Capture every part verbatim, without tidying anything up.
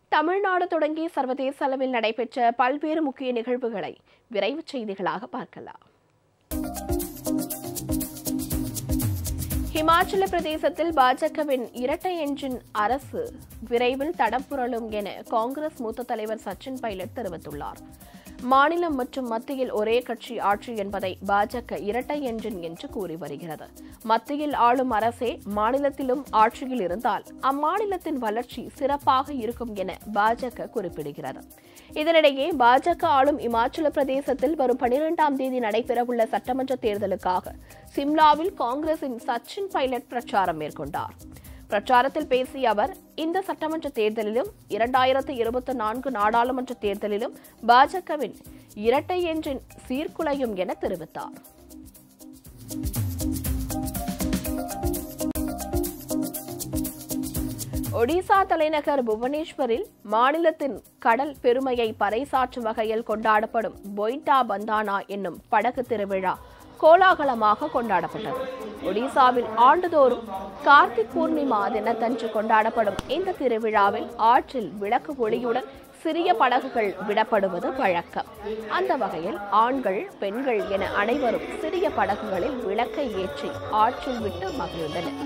தமிழ்நாடு தொடங்கி சர்வதேச அளவில் நடைபெற்ற பல்வேறு முக்கிய நிகழ்வுகளை விரைவுச் செய்திகளாக பார்க்கலாம். ஹிமாச்சல பிரதேசத்தில் பாஜகவின் இரட்டை என்ஜின் அரசு விரைவில் தடம் புரளும் என காங்கிரஸ் மூத்த தலைவர் சச்சின் பைலட் தெரிவித்துள்ளார். மாநிலம் மற்றும் மத்தியில் ஒரே கட்சி ஆட்சி என்பதை பாஜக இரட்டை என்ஜின் என்று கூறி வருகிறது. மத்தியில் ஆளும் அரசே மாநிலத்திலும் ஆட்சியில் இருந்தால் அம்மாநிலத்தின் வளர்ச்சி சிறப்பாக இருக்கும் என பாஜக குறிப்பிடுகிறது. இதனிடையே பாஜக ஆளும் இமாச்சல பிரதேசத்தில் வரும் பனிரெண்டாம் தேதி நடைபெறவுள்ள சட்டமன்ற தேர்தலுக்காக சிம்லாவில் காங்கிரசின் சச்சின் பைலட் பிரச்சாரம் மேற்கொண்டார். பிரச்சாரத்தில் பேசிய அவர், இந்த சட்டமன்ற தேர்தலிலும் இரண்டாயிரத்து இருபத்தி நான்கு நாடாளுமன்ற தேர்தலிலும் பாஜகவின் இரட்டை என்ஜின் சீர்குலையும் என தெரிவித்தார். ஒடிசா தலைநகர் புவனேஸ்வரில் மாநிலத்தின் கடல் பெருமையை பறைசாற்றும் வகையில் கொண்டாடப்படும் பொய்டா பந்தானா என்னும் படகு திருவிழா கோலாகலமாக கொண்டாடப்பட்டது. ஒடிசாவில் ஆண்டுதோறும் கார்த்திக் பூர்ணிமா தினத்தன்று கொண்டாடப்படும் இந்த திருவிழாவில் ஆற்றில் விளக்கு ஒளியுடன் சிறிய படகுகள் விடப்படுவது வழக்கம். அந்த வகையில் ஆண்கள், பெண்கள் என அனைவரும் சிறிய படகுகளில் விளக்கை ஏற்றி ஆற்றில் விட்டு மகிழ்ந்தனர்.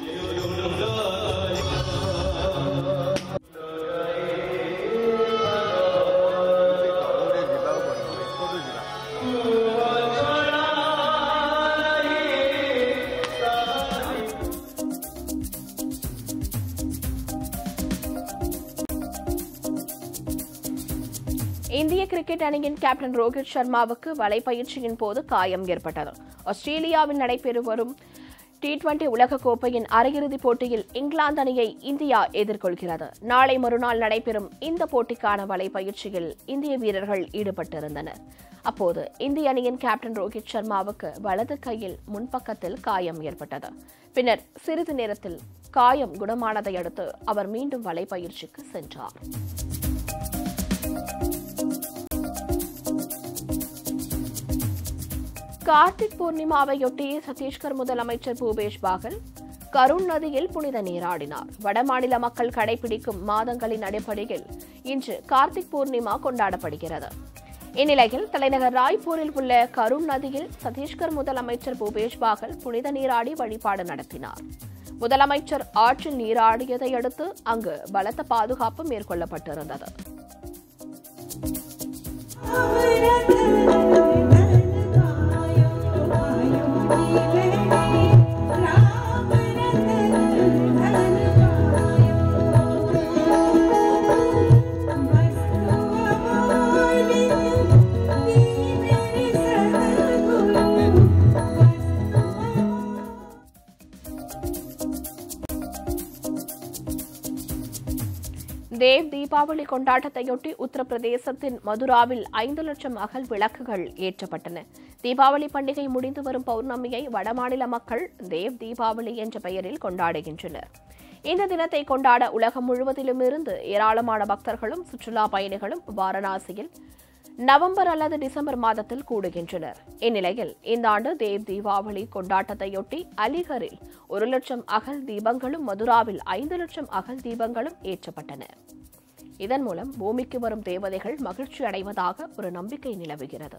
இந்திய கிரிக்கெட் அணியின் கேப்டன் ரோஹித் சர்மாவுக்கு வலைப்பயிற்சியின் போது காயம் ஏற்பட்டது. ஆஸ்திரேலியாவில் நடைபெற்று வரும் டி டுவெண்டி உலகக்கோப்பையின் அரையிறுதிப் போட்டியில் இங்கிலாந்து அணியை இந்தியா எதிர்கொள்கிறது. நாளை மறுநாள் நடைபெறும் இந்த போட்டிக்கான வலைப்பயிற்சியில் இந்திய வீரர்கள் ஈடுபட்டிருந்தனர். அப்போது இந்திய அணியின் கேப்டன் ரோஹித் சர்மாவுக்கு வலது கையில் முன்பக்கத்தில் காயம் ஏற்பட்டது. பின்னர் சிறிது நேரத்தில் காயம் குணமானதை அடுத்து அவர் மீண்டும் வலைப்பயிற்சிக்கு சென்றார். கார்த்திக் பூர்ணிமாவையொட்டி சத்தீஸ்கர் முதலமைச்சர் பூபேஷ் பாகல் கருண் நதியில் புனித நீராடினார். வடமாநில மக்கள் கடைபிடிக்கும் மாதங்களின் அடிப்படையில் இன்று கார்த்திக் பூர்ணிமா கொண்டாடப்படுகிறது. இந்நிலையில் தலைநகர் ராய்ப்பூரில் உள்ள கருண் நதியில் சத்தீஸ்கர் முதலமைச்சர் பூபேஷ் பாகல் புனித நீராடி வழிபாடு நடத்தினார். முதலமைச்சர் ஆற்றில் நீராடியதை அடுத்து அங்கு பலத்த பாதுகாப்பு மேற்கொள்ளப்பட்டிருந்தது. தேவ் தீபாவளி கொண்டாட்டத்தையொட்டி உத்தரப்பிரதேசத்தின் மதுராவில் ஐந்து லட்சம் அகல் விளக்குகள் ஏற்றப்பட்டன. தீபாவளி பண்டிகை முடிந்து வரும் பௌர்ணமியை வடமாநில மக்கள் தேவ் தீபாவளி என்ற பெயரில் கொண்டாடுகின்றனர். இந்த தினத்தை கொண்டாட உலகம் முழுவதிலும் இருந்து ஏராளமான பக்தர்களும் சுற்றுலா பயணிகளும் வாரணாசியில் நவம்பர் அல்லது டிசம்பர் மாதத்தில் கூடுகின்றனர். இந்நிலையில் இந்த ஆண்டு தேவ் தீபாவளி கொண்டாட்டத்தையொட்டி அலிகரில் ஒரு லட்சம் அகல் தீபங்களும் மதுராவில் ஐந்து லட்சம் அகல் தீபங்களும் ஏற்றப்பட்டன. இதன் மூலம் பூமிக்கு வரும் தேவதைகள் மகிழ்ச்சி அடைவதாக ஒரு நம்பிக்கை நிலவுகிறது.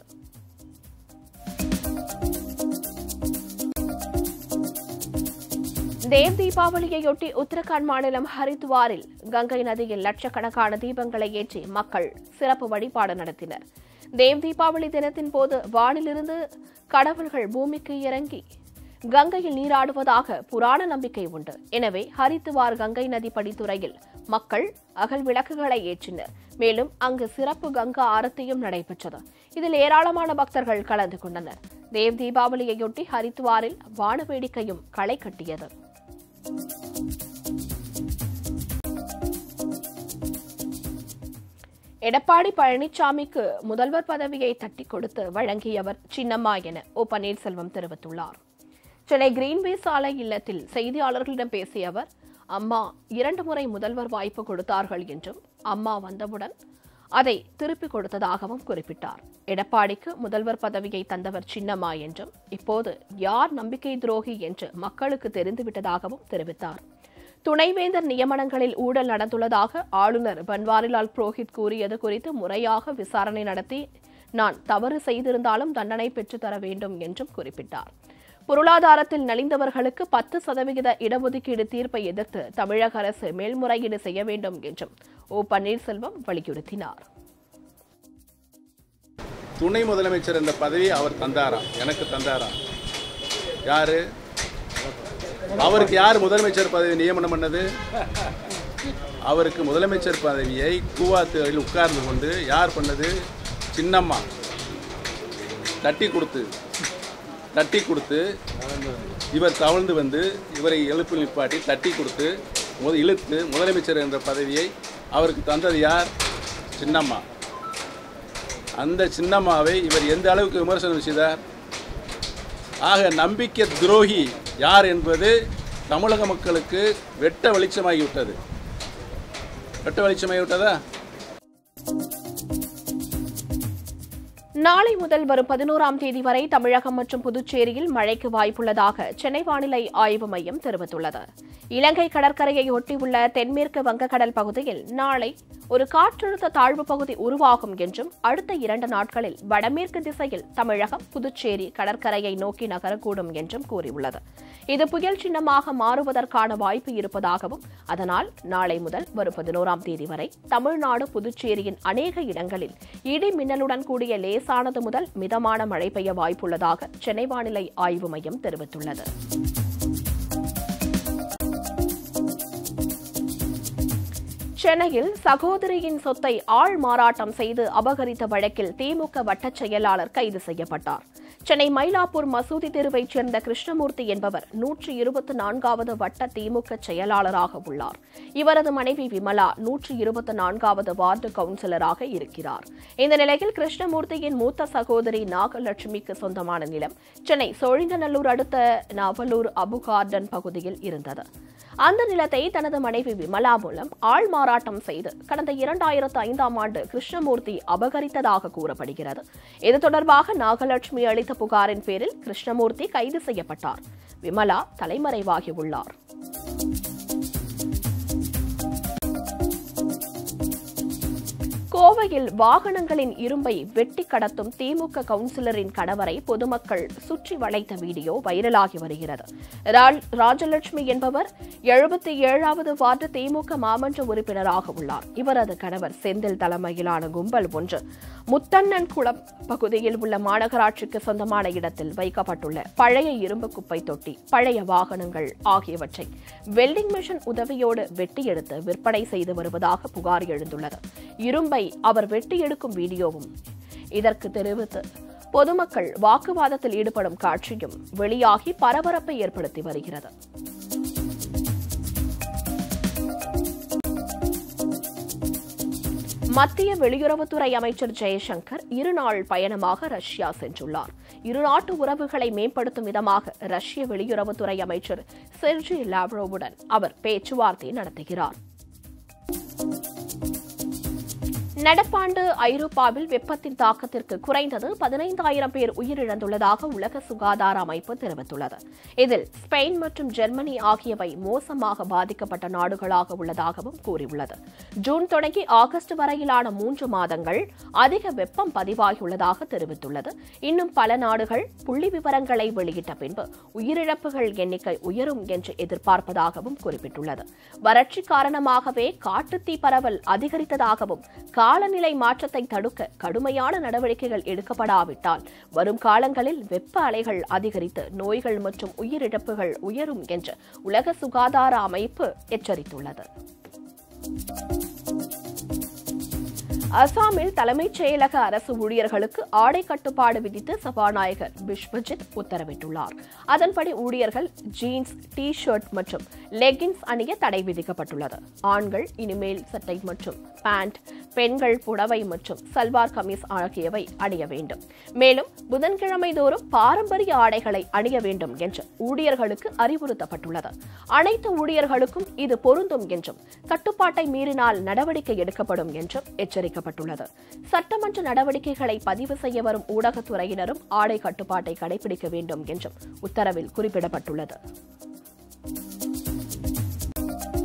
தேவ் தீபாவளியையொட்டி உத்தரகாண்ட் மாநிலம் ஹரித்வாரில் கங்கை நதியில் லட்சக்கணக்கான தீபங்களை ஏற்றி மக்கள் சிறப்பு வழிபாடு நடத்தினர். தேவ் தீபாவளி தினத்தின் போது வானிலிருந்து கடவுள்கள் பூமிக்கு இறங்கி கங்கையில் நீராடுவதாக புராண நம்பிக்கை உண்டு. எனவே ஹரித்வார் கங்கை நதி படித்துறையில் மக்கள் அகல் விளக்குகளை ஏற்றினர். மேலும் அங்கு சிறப்பு கங்கா ஆரத்தியும் நடைபெற்றது. இதில் ஏராளமான பக்தர்கள் கலந்து கொண்டனர். தேவ் தீபாவளியையொட்டி ஹரித்வாரில் வான வேடிக்கையும் களை கட்டியது. எடப்பாடி பழனிசாமிக்கு முதல்வர் பதவியை தட்டிக் கொடுத்து வழங்கியவர் சின்னம்மா என ஓ பன்னீர்செல்வம் தெரிவித்துள்ளார். சென்னை கிரீன்வே சாலை இல்லத்தில் செய்தியாளர்களிடம் பேசிய அவர், அம்மா இரண்டு முறை முதல்வர் வாய்ப்பு கொடுத்தார்கள் என்றும் அம்மா வந்தவுடன் அதை திருப்பிக் கொடுத்ததாகவும் குறிப்பிட்டார். எடப்பாடிக்கு முதல்வர் பதவியை தந்தவர் சின்னம்மா என்றும் இப்போது யார் நம்பிக்கை துரோகி என்று மக்களுக்கு தெரிந்துவிட்டதாகவும் தெரிவித்தார். துணைவேந்தர் நியமனங்களில் ஊழல் நடந்துள்ளதாக ஆளுநர் பன்வாரிலால் புரோஹித் கூறியது குறித்து முறையாக விசாரணை நடத்தி நான் தவறு செய்திருந்தாலும் தண்டனை பெற்றுத்தர வேண்டும் என்றும் குறிப்பிட்டார். பொருளாதாரத்தில் நலிந்தவர்களுக்கு பத்து சதவிகித இடஒதுக்கீடு தீர்ப்பை எதிர்த்து தமிழக அரசு மேல்முறையீடு செய்ய வேண்டும் என்றும் ஓ பன்னீர்செல்வம் வலியுறுத்தினார். துணை முதலமைச்சர் என்ற பதவி அவர் தந்தாரா? எனக்கு தந்தாரா? யாரு அவருக்கு யார் முதலமைச்சர் பதவி நியமனம் பண்ணது? அவருக்கு முதலமைச்சர் பதவியை கூவாத்துறையில் உட்கார்ந்து கொண்டு யார் பண்ணது? சின்னம்மா தட்டி கொடுத்து தட்டி கொடுத்து இவர் தவழ்ந்து வந்து இவரை எழுப்பு நிப்பாட்டி தட்டி கொடுத்து இழுத்து முதலமைச்சர் என்ற பதவியை அவருக்கு தந்தது யார்? சின்னம்மா. அந்த சின்னம்மாவை இவர் எந்த அளவுக்கு விமர்சனம் செய்தார்? ஆக நம்பிக்கை துரோகி யார் என்பது தமிழக மக்களுக்கு வெட்ட வெளிச்சமாகிவிட்டது. வெட்ட வெளிச்சமாகிவிட்டதா? நாளை முதல் வரும் பதினோராம் தேதி வரை தமிழகம் மற்றும் புதுச்சேரியில் மழைக்கு வாய்ப்புள்ளதாக சென்னை வானிலை ஆய்வு மையம் தெரிவித்துள்ளது. இலங்கை கடற்கரையை ஒட்டியுள்ள தென்மேற்கு வங்கக்கடல் பகுதியில் நாளை ஒரு காற்றழுத்த தாழ்வு பகுதி உருவாகும் என்றும் அடுத்த இரண்டு நாட்களில் வடமேற்கு திசையில் தமிழகம் புதுச்சேரி கடற்கரையை நோக்கி நகரக்கூடும் என்றும் கூறியுள்ளது. இது புயல் சின்னமாக மாறுவதற்கான வாய்ப்பு இருப்பதாகவும் அதனால் நாளை முதல் வரும் பதினோராம் தேதி வரை தமிழ்நாடு புதுச்சேரியின் அநேக இடங்களில் இடி மின்னலுடன் கூடிய லேசானது முதல் மிதமான மழை பெய்ய வாய்ப்புள்ளதாக சென்னை வானிலை ஆய்வு மையம் தெரிவித்துள்ளது. சென்னையில் சகோதரியின் சொத்தை ஆள் மாறாட்டம் செய்து அபகரித்த வழக்கில் திமுக வட்டச் செயலாளர் கைது செய்யப்பட்டார். சென்னை மயிலாப்பூர் மசூதி தெருவைச் சேர்ந்த கிருஷ்ணமூர்த்தி என்பவர் நூற்றி இருபத்தி நான்காவது வட்ட திமுக செயலாளராக உள்ளார். இவரது மனைவி விமலா நூற்றி இருபத்தி நான்காவது வார்டு கவுன்சிலராக இருக்கிறார். இந்த நிலையில் கிருஷ்ணமூர்த்தியின் மூத்த சகோதரி நாகலட்சுமிக்கு சொந்தமான நிலம் சென்னை சோழிங்கநல்லூர் அடுத்த நவலூர் அபு கார்டன் பகுதியில் இருந்தது. அந்த நிலத்தை தனது மனைவி விமலா மூலம் ஆள் மாறாட்டம் செய்து கடந்த இரண்டாயிரத்து ஐந்தாம் ஆண்டு கிருஷ்ணமூர்த்தி அபகரித்ததாக கூறப்படுகிறது. இது தொடர்பாக நாகலட்சுமி அளித்த புகாரின் பேரில் கிருஷ்ணமூர்த்தி கைது செய்யப்பட்டார். விமலா தலைமறைவாகியுள்ளார். கோவையில் வாகனங்களின் இரும்பை வெட்டி கடத்தும் திமுக கவுன்சிலரின் கணவரை பொதுமக்கள் சுற்றி வளைத்த வீடியோ வைரலாகி வருகிறது. ராஜலட்சுமி என்பவர் எழுபத்தி ஏழாவது வார்டு திமுக மாமன்ற உறுப்பினராக உள்ளார். இவரது கணவர் செந்தில் தலைமையிலான கும்பல் ஒன்று முத்தண்ணன் குளம் பகுதியில் உள்ள மாநகராட்சிக்கு சொந்தமான இடத்தில் வைக்கப்பட்டுள்ள பழைய இரும்பு குப்பை தொட்டி, பழைய வாகனங்கள் ஆகியவற்றை வெல்டிங் மிஷின் உதவியோடு வெட்டி எடுத்து விற்பனை செய்து வருவதாக புகார் எழுந்துள்ளது. இரும்பை அவர் வெட்டி எடுக்கும் வீடியோவும் இதற்கு தெரிவித்து பொதுமக்கள் வாக்குவாதத்தில் ஈடுபடும் காட்சியும் வெளியாகி பரபரப்பை ஏற்படுத்தி வருகிறது. மத்திய வெளியுறவுத்துறை அமைச்சர் ஜெய்சங்கர் இருநாள் பயணமாக ரஷ்யா சென்றுள்ளார். இருநாட்டு உறவுகளை மேம்படுத்தும் விதமாக ரஷ்ய வெளியுறவுத்துறை அமைச்சர் செர்ஜி லாவ்ரோவுடன் அவர் பேச்சுவார்த்தை நடத்துகிறார். நடப்பாண்டு ஐரோப்பாவில் வெப்பத்தின் தாக்கத்திற்கு குறைந்தது பதினைந்தாயிரம் பேர் உயிரிழந்துள்ளதாக உலக சுகாதார அமைப்பு தெரிவித்துள்ளது. இதில் ஸ்பெயின் மற்றும் ஜெர்மனி ஆகியவை மோசமாக பாதிக்கப்பட்ட நாடுகளாக உள்ளதாகவும் கூறியுள்ளது. ஜூன் தொடங்கி ஆகஸ்ட் வரையிலான மூன்று மாதங்கள் அதிக வெப்பம் பதிவாகியுள்ளதாக தெரிவித்துள்ளது. இன்னும் பல நாடுகள் புள்ளி விவரங்களை வெளியிட்ட பின்பு உயிரிழப்புகள் எண்ணிக்கை உயரும் என்று எதிர்பார்ப்பதாகவும் குறிப்பிட்டுள்ளது. வறட்சி காரணமாகவே காட்டுத்தீ பரவல் அதிகரித்ததாகவும் காலநிலை மாற்றத்தை தடுக்க கடுமையான நடவடிக்கைகள் எடுக்கப்படாவிட்டால் வரும் காலங்களில் வெப்ப அலைகள் அதிகரித்து நோய்கள் மற்றும் உயிரிழப்புகள் உயரும் என்று உலக சுகாதார அமைப்பு எச்சரித்துள்ளது. அசாமில் தலைமைச் செயலக அரசு ஊழியர்களுக்கு ஆடை கட்டுப்பாடு விதித்து சபாநாயகர் பிஸ்வஜித் உத்தரவிட்டுள்ளார். அதன்படி ஊழியர்கள் ஜீன்ஸ், டி ஷர்ட் மற்றும் லெகின்ஸ் அணிய தடை விதிக்கப்பட்டுள்ளது. ஆண்கள் இனிமேல் சட்டை மற்றும் பேண்ட், பெண்கள் புடவை மற்றும் சல்வார் கமீஸ் ஆகியவை அணிய வேண்டும். மேலும் புதன்கிழமை தோறும் பாரம்பரிய ஆடைகளை அணிய வேண்டும் என்று ஊழியர்களுக்கு அறிவுறுத்தப்பட்டுள்ளது. அனைத்து ஊழியர்களுக்கும் இது பொருந்தும் என்றும் கட்டுப்பாட்டை மீறினால் நடவடிக்கை எடுக்கப்படும் என்றும் எச்சரிக்கப்பட்டுள்ளது. சட்டமன்ற நடவடிக்கைகளை பதிவு செய்ய வரும் ஊடகத்துறையினரும் ஆடை கட்டுப்பாட்டை கடைபிடிக்க வேண்டும் என்றும் உத்தரவில் குறிப்பிடப்பட்டுள்ளது.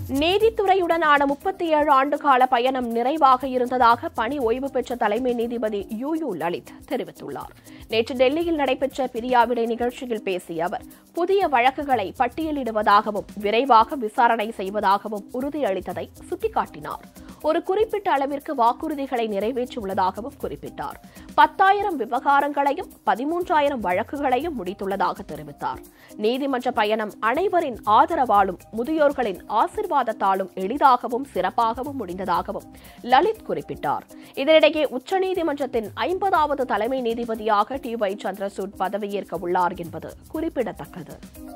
நீதித்துறையுடனான முப்பத்தி ஏழு ஆண்டுகால பயணம் நிறைவாக இருந்ததாக பணி ஓய்வு பெற்ற தலைமை நீதிபதி யூ யூ லலித் தெரிவித்துள்ளார். நேற்று டெல்லியில் நடைபெற்ற பிரியாவிடை நிகழ்ச்சியில் பேசிய அவர், புதிய வழக்குகளை பட்டியலிடுவதாகவும் விரைவாக விசாரணை செய்வதாகவும் உறுதியளித்ததை சுட்டிக்காட்டினார். ஒரு குறிப்பிட்ட அளவிற்கு வாக்குறுதிகளை நிறைவேற்றியுள்ளதாகவும் குறிப்பிட்டார். பத்தாயிரம் விவகாரங்களையும் பதிமூன்றாயிரம் வழக்குகளையும் முடித்துள்ளதாக தெரிவித்தார். நீதிமன்ற பயணம் அனைவரின் ஆதரவாலும் முதியோர்களின் ஆசிர்வாதத்தாலும் எளிதாகவும் சிறப்பாகவும் முடிந்ததாகவும் லலித் குறிப்பிட்டார். இதனிடையே உச்சநீதிமன்றத்தின் ஐம்பதாவது தலைமை நீதிபதியாக டி ஒய் சந்திரசூட் பதவியேற்க உள்ளார் என்பது குறிப்பிடத்தக்கது.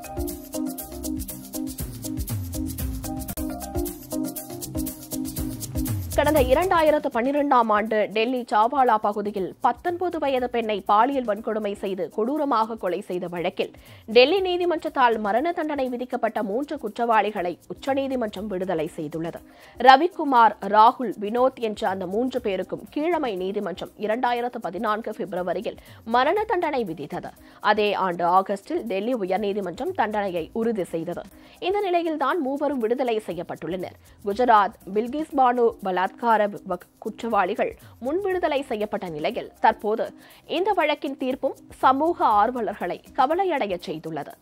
கடந்த இரண்டாயிரத்து பன்னிரண்டாம் ஆண்டு டெல்லி சாவாலா பகுதியில் பத்தொன்பது வயது பெண்ணை பாலியல் வன்கொடுமை செய்து கொடூரமாக கொலை செய்த வழக்கில் டெல்லி நீதிமன்றத்தால் மரண தண்டனை விதிக்கப்பட்ட மூன்று குற்றவாளிகளை உச்சநீதிமன்றம் விடுதலை செய்துள்ளது. ரவிக்குமார், ராகுல், வினோத் என்ற அந்த மூன்று பேருக்கும் கீழமை நீதிமன்றம் இரண்டாயிரத்து பதினான்கு பிப்ரவரியில் மரண தண்டனை விதித்தது. அதே ஆண்டு ஆகஸ்டில் டெல்லி உயர்நீதிமன்றம் தண்டனையை உறுதி செய்தது. இந்த நிலையில்தான் மூவரும் விடுதலை செய்யப்பட்டுள்ளனர். குஜராத் பில்கிஸ் பானு பலாத்கார குற்றவாளிகள் முன்விடுதலை செய்யப்பட்ட நிலையில் தற்போது இந்த வழக்கின் தீர்ப்பும் சமூக ஆர்வலர்களை கவலையடைய செய்துள்ளது.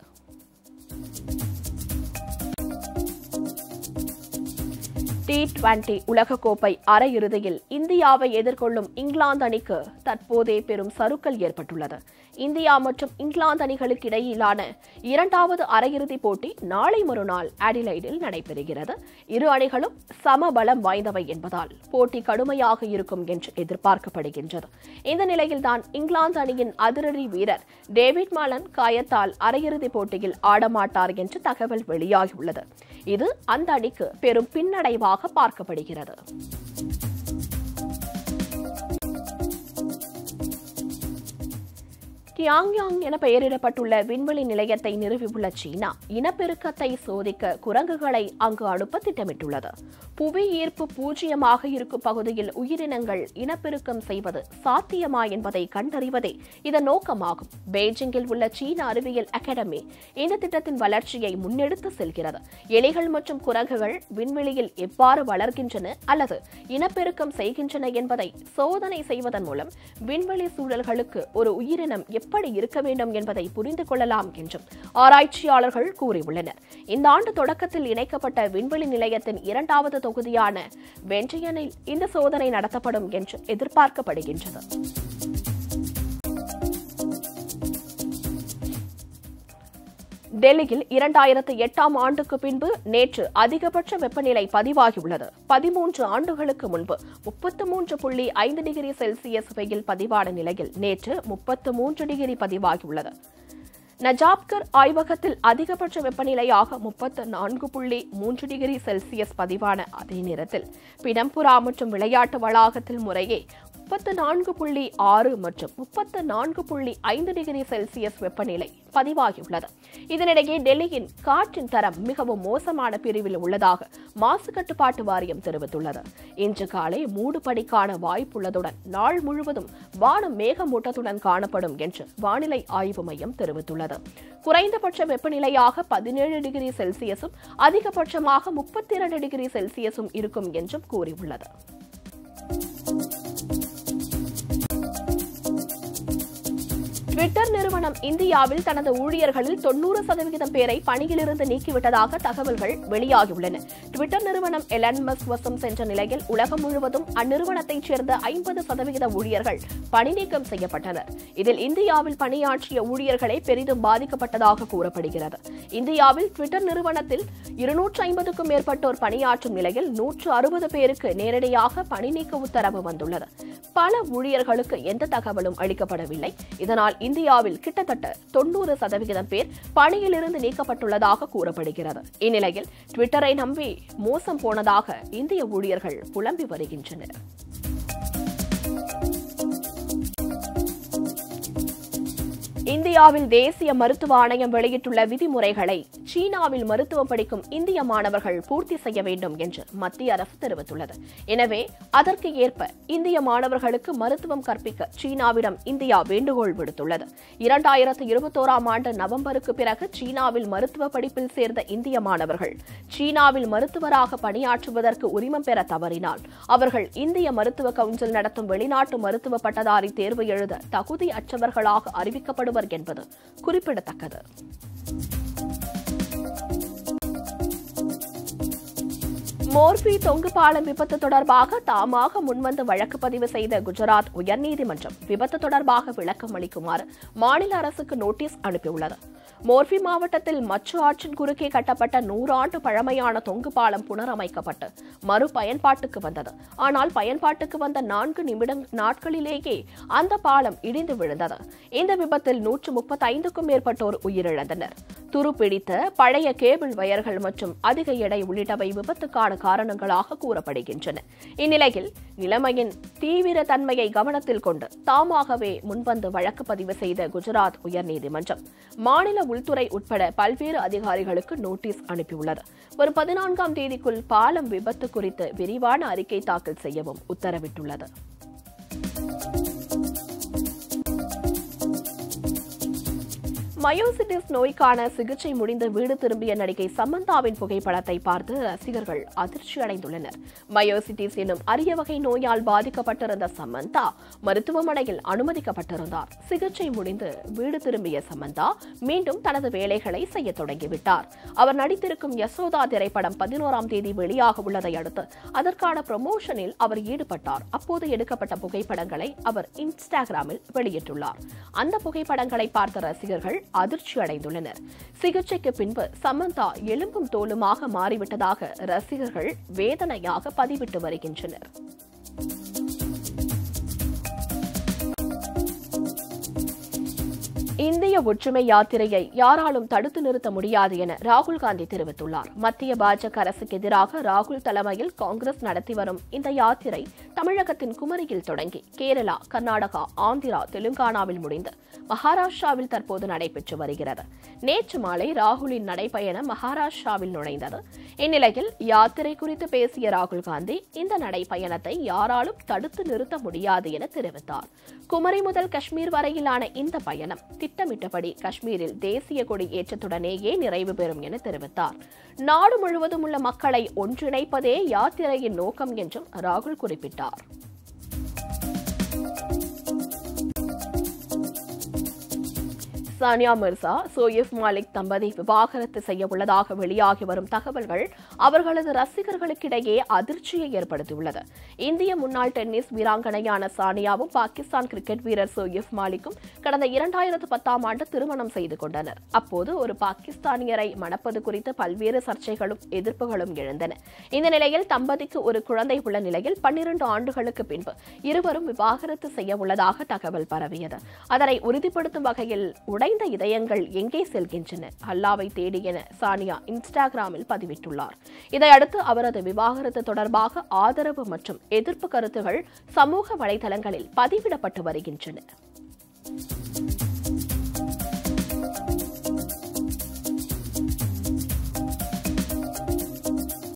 டி டுவெண்டி உலகக்கோப்பை அரையிறுதியில் இந்தியாவை எதிர்கொள்ளும் இங்கிலாந்து அணிக்கு தற்போதே பெரும் சறுக்கல் ஏற்பட்டுள்ளது. இந்தியா மற்றும் இங்கிலாந்து அணிகளுக்கு இடையிலான இரண்டாவது அரையிறுதிப் போட்டி நாளை மறுநாள் அடிலைடில் நடைபெறுகிறது. இரு அணிகளும் சமபலம் வாய்ந்தவை என்பதால் போட்டி கடுமையாக இருக்கும் என்று எதிர்பார்க்கப்படுகின்றது. இந்த நிலையில்தான் இங்கிலாந்து அணியின் அதிரடி வீரர் டேவிட் மாலன் காயத்தால் அரையிறுதிப் போட்டியில் ஆடமாட்டார் என்று தகவல் வெளியாகியுள்ளது. இது அந்த அணிக்கு பெரும் பின்னடைவாக பார்க்கப்படுகிறது. கியாங்யாங் என பெயரிடப்பட்டுள்ள விண்வெளி நிலையத்தை நிறுவியுள்ள சீனா இனப்பெருக்கத்தை சோதிக்க குரங்குகளை அங்கு அனுப்ப திட்டமிட்டுள்ளது. புவி ஈர்ப்பு பூஜ்ஜியமாக இருக்கும் பகுதியில் உயிரினங்கள் இனப்பெருக்கம் செய்வது சாத்தியமா என்பதை கண்டறிவதே இதன் நோக்கமாகும். பெய்ஜிங்கில் உள்ள சீன அறிவியல் அகாடமி இந்த திட்டத்தின் வளர்ச்சியை முன்னெடுத்து செல்கிறது. எலிகள் மற்றும் குரங்குகள் விண்வெளியில் எவ்வாறு வளர்கின்றன அல்லது இனப்பெருக்கம் செய்கின்றன என்பதை சோதனை செய்வதன் மூலம் விண்வெளி சூழல்களுக்கு ஒரு உயிரினம் எப்படி இருக்க வேண்டும் என்பதை புரிந்து கொள்ளலாம் என்றும் ஆராய்ச்சியாளர்கள் கூறியுள்ளனர். இந்த ஆண்டு தொடக்கத்தில் இணைக்கப்பட்ட விண்வெளி நிலையத்தின் இரண்டாவது தொகுதியான வென்ட்ரியனில் இந்த சோதனை நடத்தப்படும் என்று எதிர்பார்க்கப்படுகின்றது. டெல்லியில் இரண்டாயிரத்து எட்டாம் ஆண்டுக்கு பின்பு நேற்று அதிகபட்ச வெப்பநிலை பதிவாகியுள்ளது. பதிமூன்று ஆண்டுகளுக்கு முன்பு முப்பத்து மூன்று புள்ளி ஐந்து டிகிரி செல்சியஸ் வெயில் பதிவான நிலையில் நேற்று முப்பத்து மூன்று டிகிரி பதிவாகியுள்ளது. நஜாப்கர் ஆய்வகத்தில் அதிகபட்ச வெப்பநிலையாக முப்பத்து நான்கு புள்ளி மூன்று டிகிரி செல்சியஸ் பதிவான அதே நேரத்தில் பிடம்புரா மற்றும் விளையாட்டு வளாகத்தில் முறையே முப்பத்து நான்கு புள்ளி ஆறு மற்றும் முப்பத்து நான்கு புள்ளி ஐந்து டிகிரி செல்சியஸ் வெப்பநிலை பதிவாகியுள்ளது. இதனிடையே டெல்லியின் காற்றின் தரம் மிகவும் மோசமான பிரிவில் உள்ளதாக மாசு கட்டுப்பாட்டு வாரியம் தெரிவித்துள்ளது. இன்று காலை மூடுபனிக்கான வாய்ப்புள்ளதுடன் நாள் முழுவதும் வானம் மேகமூட்டத்துடன் காணப்படும் என்று வானிலை ஆய்வு மையம் தெரிவித்துள்ளது. குறைந்தபட்ச வெப்பநிலையாக பதினேழு டிகிரி செல்சியஸும் அதிகபட்சமாக முப்பத்தி இரண்டு டிகிரி செல்சியஸும் இருக்கும் என்றும் கூறியுள்ளது. ட்விட்டர் நிறுவனம் இந்தியாவில் தனது ஊழியர்களில் தொன்னூறு சதவீதம் பேரை பணியிலிருந்து நீக்கிவிட்டதாக தகவல்கள் வெளியாகியுள்ளன. ட்விட்டர் நிறுவனம் எலன் மஸ்க் வசம் சென்ற நிலையில் உலகம் முழுவதும் அந்நிறுவனத்தைச் சேர்ந்த ஐம்பது சதவீத ஊழியர்கள் பணி நீக்கம் செய்யப்பட்டனர். இதில் இந்தியாவில் பணியாற்றிய ஊழியர்களே பெரிதும் பாதிக்கப்பட்டதாக கூறப்படுகிறது. இந்தியாவில் ட்விட்டர் நிறுவனத்தில் இருநூற்று ஐம்பதுக்கும் மேற்பட்டோர் பணியாற்றும் நிலையில் நூற்று அறுபது பேருக்கு நேரடியாக பணி நீக்க உத்தரவு வந்துள்ளது. பல ஊழியர்களுக்கு எந்த தகவலும் அளிக்கப்படவில்லை. இதனால் இந்தியாவில் கிட்டத்தட்ட தொன்னூறு சதவிகிதம் பேர் பணியிலிருந்து நீக்கப்பட்டுள்ளதாக கூறப்படுகிறது. இந்நிலையில் ட்விட்டரை நம்பி மோசம் போனதாக இந்திய ஊழியர்கள் புலம்பி வருகின்றனர். இந்தியாவில் தேசிய மருத்துவ ஆணையம் வெளியிட்டுள்ள விதிமுறைகளை சீனாவில் மருத்துவம் படிக்கும் இந்திய மாணவர்கள் பூர்த்தி செய்ய வேண்டும் என்று மத்திய அரசு தெரிவித்துள்ளது. எனவே அதற்கு ஏற்ப இந்திய மாணவர்களுக்கு மருத்துவம் கற்பிக்க சீனாவிடம் இந்தியா வேண்டுகோள் விடுத்துள்ளது. இரண்டாயிரத்து இருபத்தோராம் ஆண்டு நவம்பருக்கு பிறகு சீனாவில் மருத்துவ படிப்பில் சேர்ந்த இந்திய மாணவர்கள் சீனாவில் மருத்துவராக பணியாற்றுவதற்கு உரிமம் பெற தவறினால் அவர்கள் இந்திய மருத்துவ கவுன்சில் நடத்தும் வெளிநாட்டு மருத்துவ பட்டதாரி தேர்வு எழுத தகுதி அற்றவர்களாக அறிவிக்கப்படுவர் என்பது குறிப்பிடத்தக்கது. மோர்பி தொங்கு பாலம் விபத்து தொடர்பாக தாமாக முன்வந்து வழக்கு பதிவு செய்த குஜராத் உயர்நீதிமன்றம் விபத்து தொடர்பாக விளக்கம் அளிக்குமாறு மாநில அரசுக்கு நோட்டீஸ் அனுப்பியுள்ளது. மோர்பி மாவட்டத்தில் மச்சு ஆற்றின் குறுக்கே கட்டப்பட்ட நூறாண்டு பழமையான தொங்கு பாலம் புனரமைக்கப்பட்டு மறு பயன்பாட்டுக்கு வந்தது. ஆனால் பயன்பாட்டுக்கு வந்த நான்கு நிமிடம் நாட்களிலேயே அந்த பாலம் இடிந்து விழுந்தது. இந்த விபத்தில் நூற்று முப்பத்தி ஐந்துக்கும் மேற்பட்டோர் உயிரிழந்தனர். துருப்பிடித்த பழைய கேபிள் வயர்கள் மற்றும் அதிக எடை உள்ளிட்டவை விபத்துக்கான காரணங்களாக கூறப்படுகின்றன. இந்நிலையில் நிலைமையின் தீவிர தன்மையை கவனத்தில் கொண்டு தாமாகவே முன்வந்து வழக்கு பதிவு செய்த குஜராத் உயர்நீதிமன்றம் மாநில உள்துறை உட்பட பல்வேறு அதிகாரிகளுக்கு நோட்டீஸ் அனுப்பியுள்ளது. வரும் பதினான்காம் தேதிக்குள் பாலம் விபத்து குறித்து விரிவான அறிக்கை தாக்கல் செய்யவும் உத்தரவிட்டுள்ளது. மயோசிட்டிஸ் நோய்க்கான சிகிச்சை முடிந்து வீடு திரும்பிய நடிகை சமந்தாவின் புகைப்படத்தை பார்த்து ரசிகர்கள் அதிர்ச்சி அடைந்துள்ளனர். மயோசிட்டிஸ் எனும் அரிய வகை நோயால் பாதிக்கப்பட்டிருந்த சமந்தா மருத்துவமனையில் அனுமதிக்கப்பட்டிருந்தார். சிகிச்சை முடிந்து வீடு திரும்பிய சமந்தா மீண்டும் தனது வேலைகளை செய்ய தொடங்கிவிட்டார். அவர் நடித்திருக்கும் யசோதா திரைப்படம் பதினோராம் தேதி வெளியாக உள்ளதை அடுத்து அதற்கான ப்ரமோஷனில் அவர் ஈடுபட்டார். அப்போது எடுக்கப்பட்ட புகைப்படங்களை அவர் இன்ஸ்டாகிராமில் வெளியிட்டுள்ளார். அந்த புகைப்படங்களை பார்த்த ரசிகர்கள் அதிர்ச்சி அடைந்துள்ளனர். சிகிச்சைக்கு பின்பு சமந்தா எலும்பும் தோலுமாக மாறிவிட்டதாக ரசிகர்கள் வேதனையாக பதிவிட்டு வருகின்றனர். இந்திய ஒற்றுமை யாத்திரையை யாராலும் தடுத்து நிறுத்த முடியாது என ராகுல் காந்தி தெரிவித்துள்ளார். மத்திய பாஜக அரசுக்கு எதிராக ராகுல் தலைமையில் காங்கிரஸ் நடத்தி வரும் இந்த யாத்திரை தமிழகத்தின் குமரியில் தொடங்கி கேரளா, கர்நாடகா, ஆந்திரா, தெலுங்கானாவில் முடிந்து மகாராஷ்டிராவில் தற்போது நடைபெற்று வருகிறது. நேற்று மாலை ராகுலின் நடைபயணம் மகாராஷ்டிராவில் நுழைந்தது. இந்நிலையில் யாத்திரை குறித்து பேசிய ராகுல் காந்தி இந்த நடைபயணத்தை யாராலும் தடுத்து நிறுத்த முடியாது என தெரிவித்தார். குமரி முதல் காஷ்மீர் வரையிலான இந்த பயணம் திட்டமிட்டபடி காஷ்மீரில் தேசிய கொடி ஏற்றத்துடனேயே நிறைவு பெறும் என தெரிவித்தார். நாடு முழுவதும் உள்ள மக்களை ஒன்றிணைப்பதே யாத்திரையின் நோக்கம் என்றும் ராகுல் குறிப்பிட்டார். சானியா மிர்சா, சோயிஃப் மாலிக் தம்பதி விவாகரத்து செய்ய உள்ளதாக வெளியாகி வரும் தகவல்கள் அவர்களது ரசிகர்களுக்கிடையே அதிர்ச்சியை ஏற்படுத்தியுள்ளது. இந்திய முன்னாள் டென்னிஸ் வீராங்கனையான சானியாவும் பாகிஸ்தான் கிரிக்கெட் வீரர் சோயிஃப் மாலிக்கும் கடந்த இரண்டாயிரத்து பத்தாம் ஆண்டு திருமணம் செய்து கொண்டனர். அப்போது ஒரு பாகிஸ்தானியரை மணப்பது குறித்து பல்வேறு சர்ச்சைகளும் எதிர்ப்புகளும் எழுந்தன. இந்த நிலையில் தம்பதிக்கு ஒரு குழந்தை உள்ள நிலையில் பன்னிரண்டு ஆண்டுகளுக்கு பின்பு இருவரும் விவாகரத்து செய்ய உள்ளதாக தகவல் பரவியது. அதனை உறுதிப்படுத்தும் வகையில் உடை இந்த இதயங்கள் எங்கே செல்கின்றன, அல்லாவை தேடி என சானியா இன்ஸ்டாகிராமில் பதிவிட்டுள்ளார். இதையடுத்து அவரது விவாகரத்து தொடர்பாக ஆதரவு மற்றும் எதிர்ப்பு கருத்துகள் சமூக வலைதளங்களில் பதிவிடப்பட்டு வருகின்றன.